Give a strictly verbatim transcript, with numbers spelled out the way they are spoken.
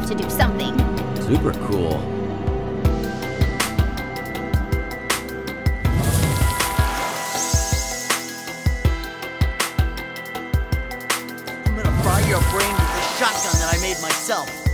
to do something. Super cool. I'm gonna fry your brain with this shotgun that I made myself.